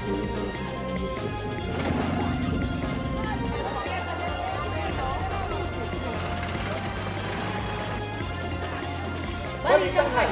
Balikan.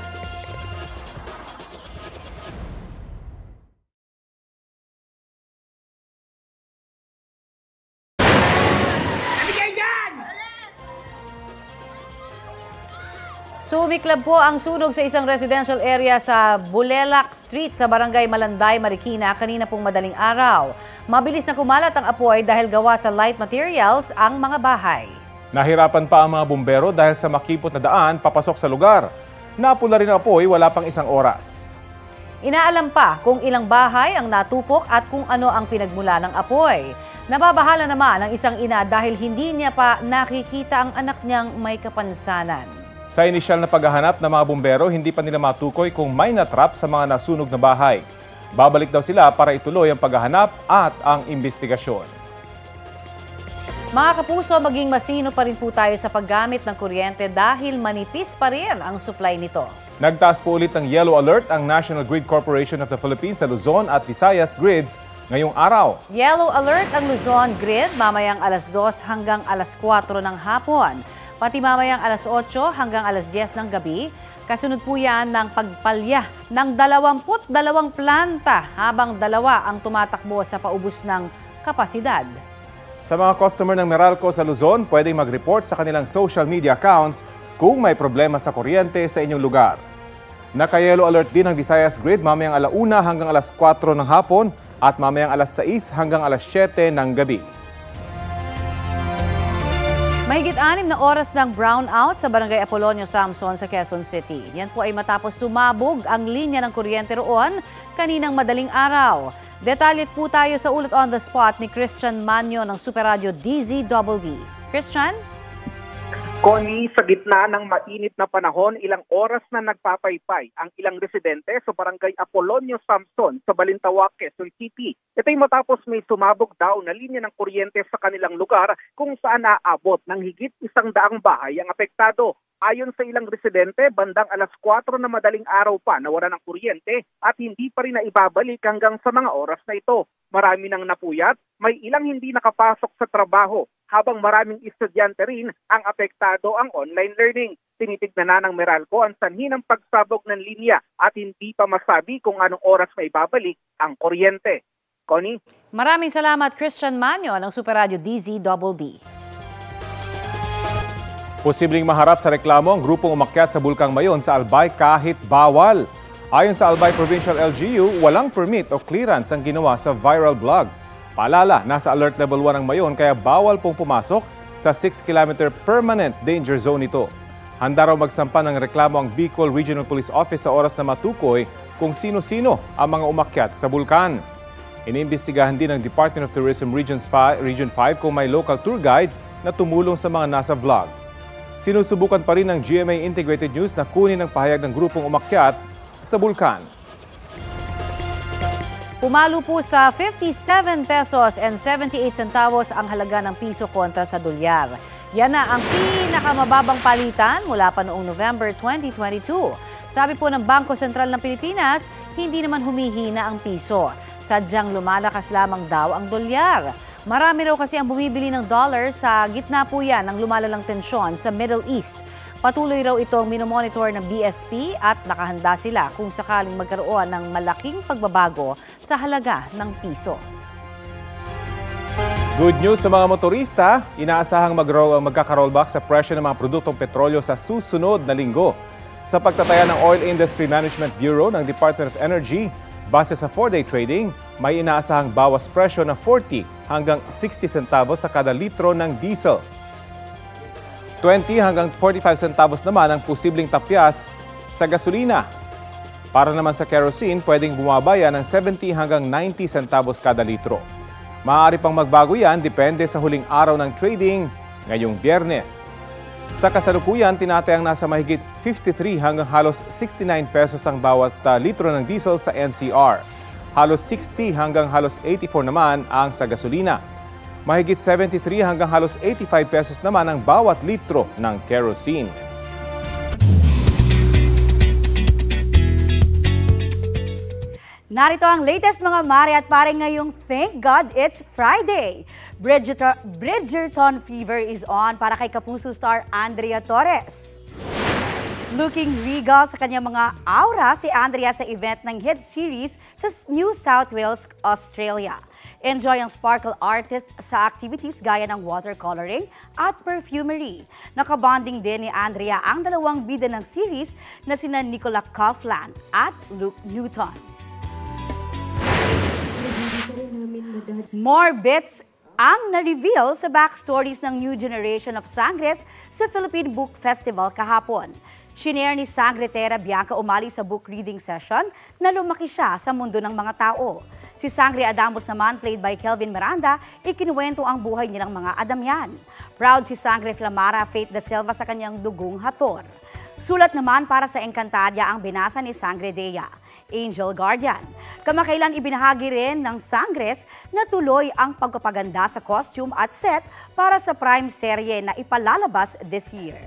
Sumiklab po ang sunog sa isang residential area sa Bulelac Street sa Barangay Malanday, Marikina kanina pong madaling araw. Mabilis na kumalat ang apoy dahil gawa sa light materials ang mga bahay. Nahirapan pa ang mga bumbero dahil sa makipot na daan papasok sa lugar. Napula rin ang apoy wala pang isang oras. Inaalam pa kung ilang bahay ang natupok at kung ano ang pinagmula ng apoy. Nababahala naman ang isang ina dahil hindi niya pa nakikita ang anak niyang may kapansanan. Sa inisyal na paghahanap ng mga bumbero, hindi pa nila matukoy kung may natrap sa mga nasunog na bahay. Babalik daw sila para ituloy ang paghahanap at ang investigasyon. Mga kapuso, maging masino pa rin po tayo sa paggamit ng kuryente dahil manipis pa rin ang supply nito. Nagtaas po ulit ng yellow alert ang National Grid Corporation of the Philippines sa Luzon at Visayas grids ngayong araw. Yellow alert ang Luzon grid mamayang alas 2 hanggang alas 4 ng hapon. Pati mamayang alas 8 hanggang alas 10 ng gabi. Kasunod po yan ng pagpalya ng 22 planta habang 2 ang tumatakbo sa paubos ng kapasidad. Sa mga customer ng Meralco sa Luzon, pwedeng mag-report sa kanilang social media accounts kung may problema sa kuryente sa inyong lugar. Naka-yellow alert din ang Visayas Grid mamayang alauna hanggang alas 4 ng hapon at mamayang alas 6 hanggang alas 7 ng gabi. Mahigit 6 na oras ng brownout sa Barangay Apolonio Samson sa Quezon City. Yan po ay matapos sumabog ang linya ng kuryente roon kaninang madaling araw. Detalye po tayo sa ulat on the spot ni Christian Manyo ng Super Radio DZBB. Christian? Connie, sa gitna ng mainit na panahon, ilang oras na nagpapaypay ang ilang residente sa Barangay Apolonio Samson sa Balintawak, Quezon City. Ito'y matapos may sumabog daw na linya ng kuryente sa kanilang lugar kung saan naabot ng higit 100 bahay ang apektado. Ayon sa ilang residente, bandang alas 4 na madaling araw pa nawala ng kuryente at hindi pa rin naibabalik hanggang sa mga oras na ito. Marami nang napuyat, may ilang hindi nakapasok sa trabaho, habang maraming estudyante rin ang apektado ang online learning. Tinitignan na ng Meralco ang sanhi ng pagsabog ng linya at hindi pa masabi kung anong oras may babalik ang kuryente. Connie? Maraming salamat, Christian Manyo ng Super Radio DZBB. Posibleng maharap sa reklamo ang grupong umakyat sa Bulkang Mayon sa Albay kahit bawal. Ayon sa Albay Provincial LGU, walang permit o clearance ang ginawa sa viral vlog. Paalala, nasa alert level 1 ang Mayon kaya bawal pong pumasok sa 6-kilometer permanent danger zone ito. Handa raw magsampa ng reklamo ang Bicol Regional Police Office sa oras na matukoy kung sino-sino ang mga umakyat sa bulkan. Iniimbestigahan din ng Department of Tourism Region 5 kung may local tour guide na tumulong sa mga nasa vlog. Sinusubukan pa rin ng GMA Integrated News na kunin ang pahayag ng grupong umakyat sa bulkan. Pumalo po sa 57 pesos and 78 centavos ang halaga ng piso kontra sa dolyar. Yan na ang pinakamababang palitan mula pa noong November 2022. Sabi po ng Bangko Sentral ng Pilipinas, hindi naman humihina ang piso. Sadyang lumalakas lamang daw ang dolyar. Marami raw kasi ang bumibili ng dollar sa gitna po yan ng lumalalang tensyon sa Middle East. Patuloy raw itong minomonitor ng BSP at nakahanda sila kung sakaling magkaroon ng malaking pagbabago sa halaga ng piso. Good news sa mga motorista, inaasahang magkaka-rollback sa presyo ng mga produktong petrolyo sa susunod na linggo. Sa pagtataya ng Oil Industry Management Bureau ng Department of Energy, base sa 4-day trading, may inaasahang bawas presyo na 40 hanggang 60 centavos sa kada litro ng diesel. 20 hanggang 45 centavos naman ang posibleng tapyas sa gasolina. Para naman sa kerosene, pwedeng bumabaya ng 70 hanggang 90 centavos kada litro. Maaari pang magbago yan depende sa huling araw ng trading ngayong Biyernes. Sa kasalukuyan, tinatayang nasa mahigit 53 hanggang halos 69 pesos ang bawat litro ng diesel sa NCR. Halos 60 hanggang halos 84 naman ang sa gasolina. Mahigit 73 hanggang halos 85 pesos naman ang bawat litro ng kerosene. Narito ang latest mga mare at pare ngayong Thank God It's Friday. Bridgerton fever is on para kay Kapuso star Andrea Torres. Looking regal sa kanyang mga aura si Andrea sa event ng hit series sa New South Wales, Australia. Enjoy ang sparkle artist sa activities gaya ng watercoloring at perfumery. Nakabonding din ni Andrea ang dalawang bida ng series na sina Nicola Coughlan at Luke Newton. More bits ang na-reveal sa backstories ng new generation of Sangres sa Philippine Book Festival kahapon. Shinare ni Sangretera Bianca Umali sa book reading session na lumaki siya sa mundo ng mga tao. Si Sangre Adamos naman, played by Kelvin Miranda, ikinuwento ang buhay nilang mga Adamyan. Proud si Sangre Flamara Faith da Silva sa kanyang dugong hator. Sulat naman para sa Encantadia ang binasa ni Sangre Dea, Angel Guardian. Kamakailan ibinahagi rin ng Sangres na tuloy ang pagpapaganda sa costume at set para sa prime serye na ipalalabas this year.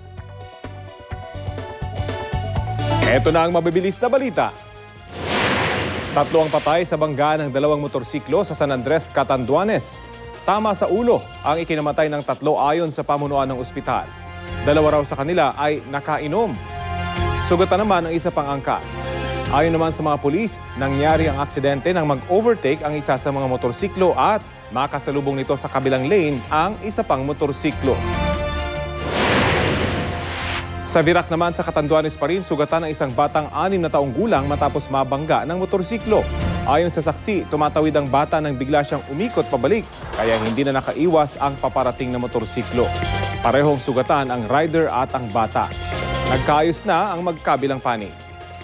Ito na ang mabibilis na balita. 3 ang patay sa banggaan ng 2 motorsiklo sa San Andres, Catanduanes. Tama sa ulo ang ikinamatay ng 3 ayon sa pamunuan ng ospital. 2 raw sa kanila ay nakainom. Sugatan naman ang isa pang angkas. Ayon naman sa mga pulis, nangyari ang aksidente nang mag-overtake ang isa sa mga motorsiklo at makasalubong nito sa kabilang lane ang isa pang motorsiklo. Sa Virac naman sa Catanduanes pa rin, sugatan ang isang batang 6 na taong gulang matapos mabangga ng motorsiklo. Ayon sa saksi, tumatawid ang bata nang bigla siyang umikot pabalik, kaya hindi na nakaiwas ang paparating na motorsiklo. Parehong sugatan ang rider at ang bata. Nagkaayos na ang magkabilang panig.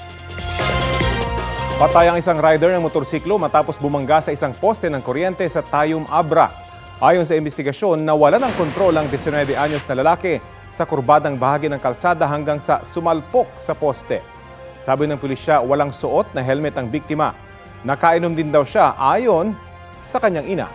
Patay ang isang rider ng motorsiklo matapos bumangga sa isang poste ng kuryente sa Tayum, Abra. Ayon sa investigasyon, nawala ng kontrol ang 19 anyos na lalaki sa kurbadang bahagi ng kalsada hanggang sa sumalpok sa poste. Sabi ng pulisya, walang suot na helmet ang biktima. Nakainom din daw siya ayon sa kanyang ina.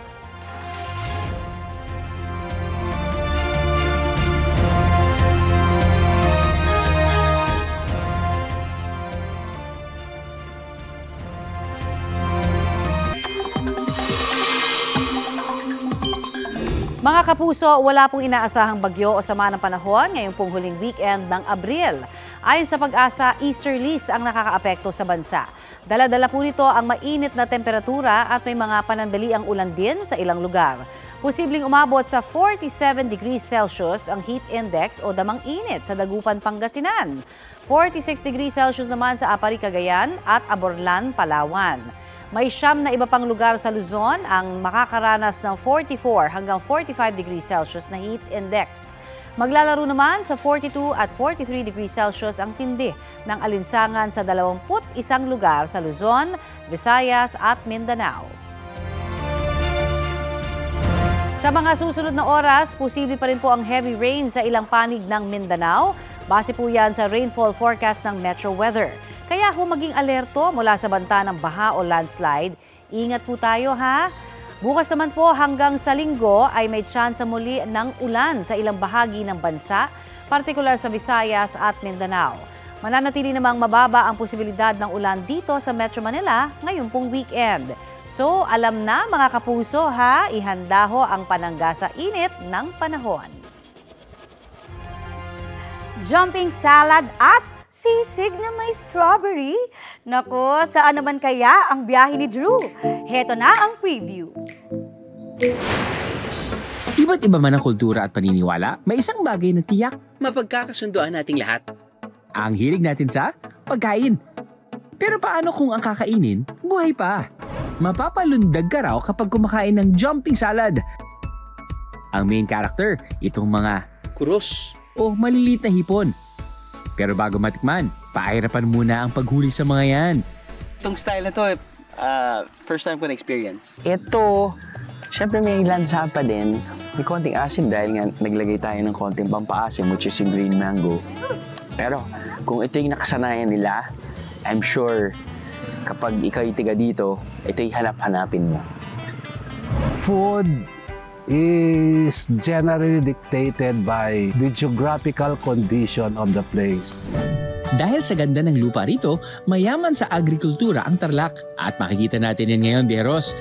Mga kapuso, wala pong inaasahang bagyo o sama ng panahon ngayong pong huling weekend ng Abril. Ayon sa Pag-asa, easterlies ang nakakaapekto sa bansa. Dala-dala po nito ang mainit na temperatura at may mga panandaliang ulan din sa ilang lugar. Posibleng umabot sa 47 degrees Celsius ang heat index o damang init sa Dagupan, Pangasinan. 46 degrees Celsius naman sa Apari, Cagayan at Aborlan, Palawan. May 9 na iba pang lugar sa Luzon ang makakaranas ng 44 hanggang 45 degrees Celsius na heat index. Maglalaro naman sa 42 at 43 degrees Celsius ang tindi ng alinsangan sa 21 lugar sa Luzon, Visayas at Mindanao. Sa mga susunod na oras, posible pa rin po ang heavy rain sa ilang panig ng Mindanao. Base po yan sa rainfall forecast ng Metro Weather. Kaya kung maging alerto mula sa banta ng baha o landslide, ingat po tayo ha. Bukas naman po hanggang sa Linggo ay may tsansa muli ng ulan sa ilang bahagi ng bansa, partikular sa Visayas at Mindanao. Mananatili namang mababa ang posibilidad ng ulan dito sa Metro Manila ngayong pong weekend. So alam na mga kapuso ha, ihanda ho ang panangga sa init ng panahon. Jumping salad at sisig na may strawberry? Nako, saan naman kaya ang biyahe ni Drew? Heto na ang preview. Iba't iba man ang kultura at paniniwala, may isang bagay na tiyak. Mapagkakasunduan nating lahat. Ang hilig natin sa pagkain. Pero paano kung ang kakainin, buhay pa? Mapapalundag ka raw kapag kumakain ng jumping salad. Ang main character, itong mga Kuros. o maliliit na hipon. Pero bago matikman, paahirapan muna ang paghuli sa mga yan. Itong style na to, first time ko na-experience. Ito, syempre may lansa pa din. May konting asim dahil nga naglagay tayo ng konting pampaasim, which is yung green mango. Pero kung ito yung nakasanayan nila, I'm sure kapag ikaw tiga dito, ito yung hanap-hanapin mo. Food is generally dictated by the geographical condition of the place. Dahil sa ganda ng lupa rito, mayaman sa agrikultura ang Tarlac. At makikita natin yan ngayon, Bieros.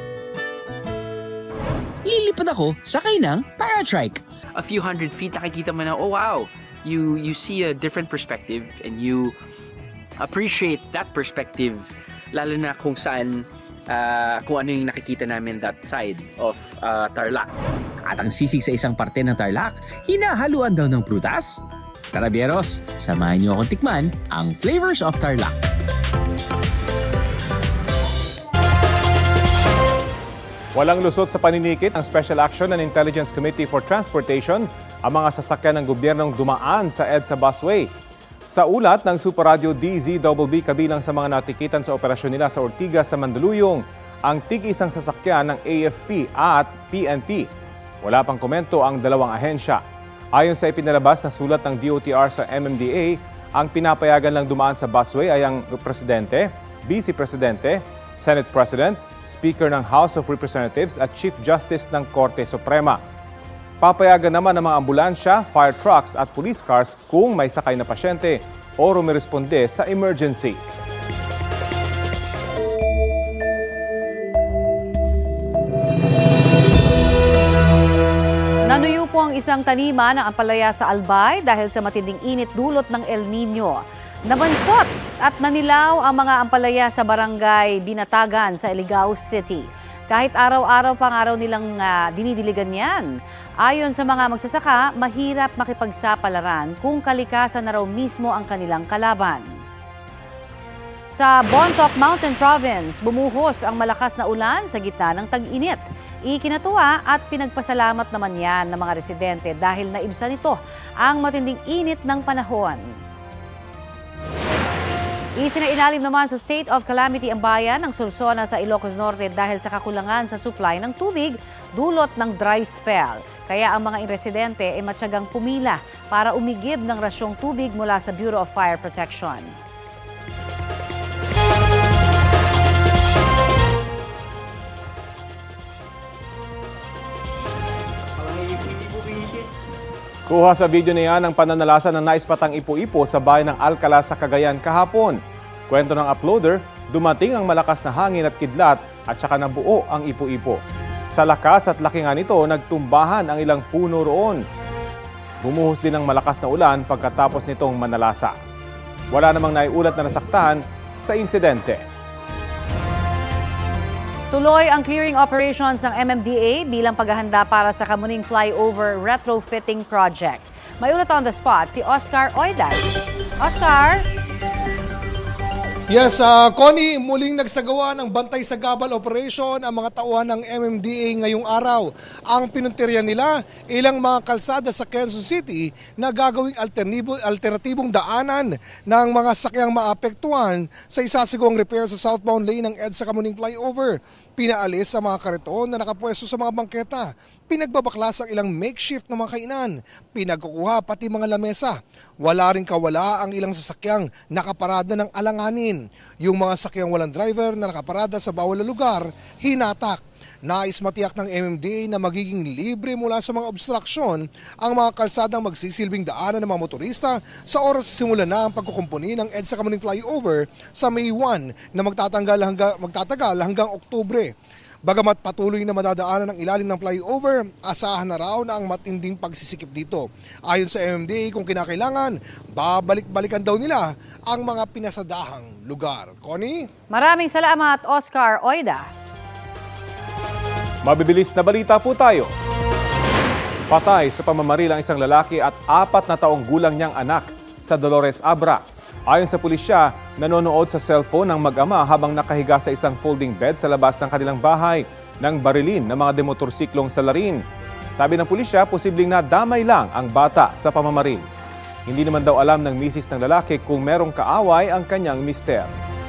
Lilipad ako, sakay ng paratrike. A few hundred feet, nakikita mo na, oh wow, you see a different perspective and you appreciate that perspective, lalo na kung saan, kung ano yung nakikita namin that side of Tarlac. At ang sisig sa isang parte ng Tarlac, hinahaluan daw ng prutas. Tara, Bieros, samahan niyo akong tikman ang Flavors of Tarlac. Walang lusot sa paninikit ang Special Action and Intelligence Committee for Transportation ang mga sasakyan ng gobyernong dumaan sa EDSA busway. Sa ulat ng Super Radio DZBB kabilang sa mga natikitan sa operasyon nila sa Ortigas sa Mandaluyong, ang tig-isang sasakyan ng AFP at PNP. Wala pang komento ang dalawang ahensya. Ayon sa ipinalabas na sulat ng DOTR sa MMDA, ang pinapayagan lang dumaan sa busway ay ang Presidente, Vice Presidente, Senate President, Speaker ng House of Representatives at Chief Justice ng Korte Suprema. Papayagan naman ng mga ambulansya, fire trucks at police cars kung may sakay na pasyente o rumiresponde sa emergency. Nanuyo po ang isang taniman ng ampalaya sa Albay dahil sa matinding init dulot ng El Nino. Nabansot at nanilaw ang mga ampalaya sa barangay Binatagan sa Iligaw City. Kahit araw-araw pang araw nilang dinidiligan yan. Ayon sa mga magsasaka, mahirap makipagsapalaran kung kalikasan na raw mismo ang kanilang kalaban. Sa Bontoc Mountain Province, bumuhos ang malakas na ulan sa gitna ng tag-init. Ikinatuwa at pinagpasalamat naman yan ng mga residente dahil naibsan nito ang matinding init ng panahon. Isinailalim naman sa state of calamity ang bayan ng Solsona sa Ilocos Norte dahil sa kakulangan sa supply ng tubig dulot ng dry spell. Kaya ang mga residente ay matyagang pumila para umigib ng rasyong tubig mula sa Bureau of Fire Protection. Kuha sa video na yan ang pananalasa ng naispatang ipo-ipo sa bayan ng Alcala sa Cagayan kahapon. Kwento ng uploader, dumating ang malakas na hangin at kidlat at saka nabuo ang ipo-ipo. Sa lakas at laki nga nito, nagtumbahan ang ilang puno roon. Bumuhos din ang malakas na ulan pagkatapos nitong manalasa. Wala namang naiulat na nasaktan sa insidente. Tuloy ang clearing operations ng MMDA bilang paghahanda para sa Kamuning Flyover Retrofitting Project. May ulat on the spot si Oscar Oiday. Oscar? Yes, Connie, muling nagsagawa ng bantay sa gabal operation ang mga tauhan ng MMDA ngayong araw. Ang pinuntirya nila, ilang mga kalsada sa Quezon City na gagawing alternatibong daanan ng mga sakyang maapektuhan sa isasagawang repair sa southbound lane ng EDSA Kamuning Flyover. Pinaalis ang mga kariton na nakapwesto sa mga bangketa. Pinagbabaklas ang ilang makeshift na mga kainan. Pinagkukuha pati mga lamesa. Wala rin kawala ang ilang sasakyang nakaparada ng alanganin. Yung mga sakyang walang driver na nakaparada sa bawal na lugar, hinatak. Nais matiyak ng MMDA na magiging libre mula sa mga obstruksyon ang mga kalsadang magsisilbing daanan ng mga motorista sa oras simula na ang pagkukumpuni ng EDSA Kamuning Flyover sa May 1 na magtatagal hanggang Oktubre. Bagamat patuloy na madadaanan ng ilalim ng flyover, asahan na raw na ang matinding pagsisikip dito. Ayon sa MMDA, kung kinakailangan, babalik-balikan daw nila ang mga pinasadahang lugar. Connie? Maraming salamat, Oscar Oida. Mabibilis na balita po tayo. Patay sa pamamaril ang isang lalaki at 4 na taong gulang niyang anak sa Dolores Abra. Ayon sa pulisya, nanonood sa cellphone ng mag-ama habang nakahiga sa isang folding bed sa labas ng kanilang bahay nang barilin ng mga demotorsiklong salarin. Sabi ng pulisya, posibleng nadamay lang ang bata sa pamamaril. Hindi naman daw alam ng misis ng lalaki kung merong kaaway ang kanyang mister.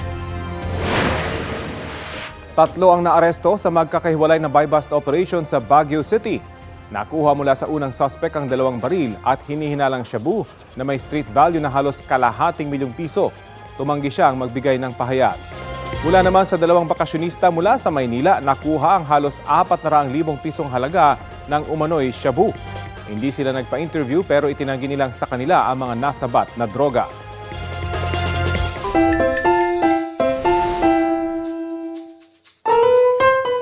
3 ang naaresto sa magkakahiwalay na buy-bust operation sa Baguio City. Nakuha mula sa unang suspect ang 2 baril at hinihinalang shabu na may street value na halos ₱250,000. Tumanggi siyang magbigay ng pahayag. Mula naman sa 2 bakasyonista mula sa Maynila, nakuha ang halos ₱400,000 halaga ng umano'y shabu. Hindi sila nagpa-interview pero itinanggi nilang sa kanila ang mga nasabat na droga.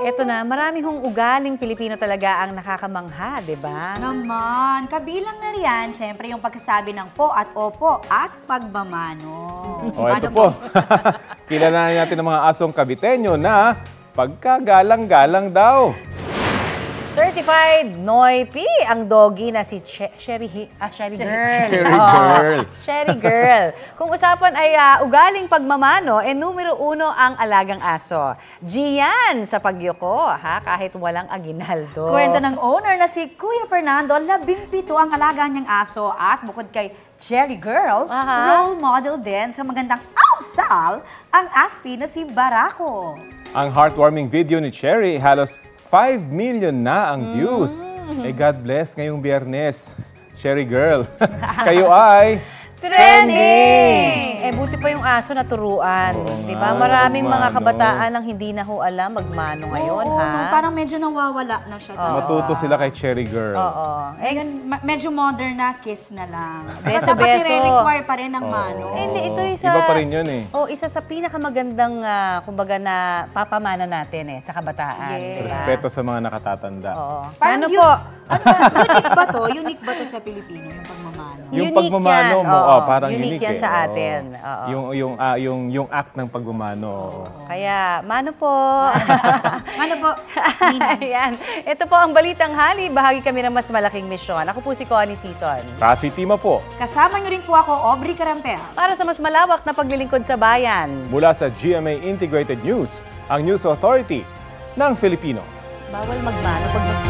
Eto na, maraming hong ugaling Pilipino talaga ang nakakamangha, di ba? Naman, kabilang na riyan, syempre yung pagkasabi ng po at opo at pagmamano. O, ito po. Kilalanin natin ang mga asong Caviteño na pagkagalang-galang daw. Certified Noipi ang doggy na si Sherry Girl. Cherry Girl. Sherry Girl. Kung usapan ay ugaling pagmamano, numero 1 ang alagang aso. Gian sa pagyuko, kahit walang aginaldo. Kwento ng owner na si Kuya Fernando, 17 ang alaga niyang aso at bukod kay Cherry Girl, role model din sa magandang awsal ang aspi na si Barako. Ang heartwarming video ni Cherry halos 5 million na ang views. God bless ngayong Biyernes. Cherry Girl, kayo ay trending! Buti pa yung aso na turuan. Oo Di ba? nga, Maraming mga magmano. kabataan ang hindi na ho alam magmano ngayon, Oo, ha? parang medyo nawawala na siya. Matuto sila kay Cherry Girl. Oo. Ngayon, medyo modern na, kiss na lang. Beso-beso. Dapat i-require pa rin ng mano. Hindi, ito isa... Iba pa rin yun eh. Isa sa pinakamagandang, kumbaga na papamana natin sa kabataan. Yes. Diba? Respeto sa mga nakatatanda. Oo. Parang Paano po? Unique ba to? Unique ba to sa Pilipino, yung pagmamano? Yung Unique pagmamano yan, mo, oo. parang Unique unique yan eh. sa Oo. atin. Oo. Yung act ng pagmamano. Kaya, mano po. Ano po? Ayan. Ito po ang Balitang Hali. Bahagi kami ng mas malaking misyon. Ako po si Connie Season. Rafi Tima po. Kasama niyo rin po ako, Aubrey Carampel. Para sa mas malawak na paglilingkod sa bayan. Mula sa GMA Integrated News, ang News Authority ng Filipino. Bawal magmano pag mas...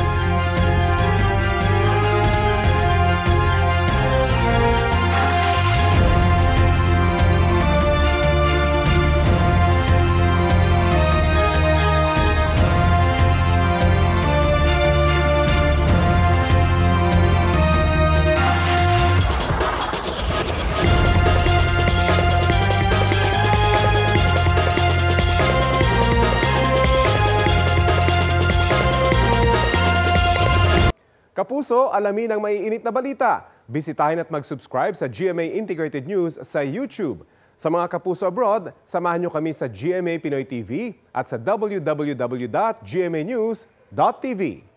Kapuso, alamin ang maiinit na balita. Bisitahin at mag-subscribe sa GMA Integrated News sa YouTube. Sa mga kapuso abroad, samahan nyo kami sa GMA Pinoy TV at sa www.gmanews.tv.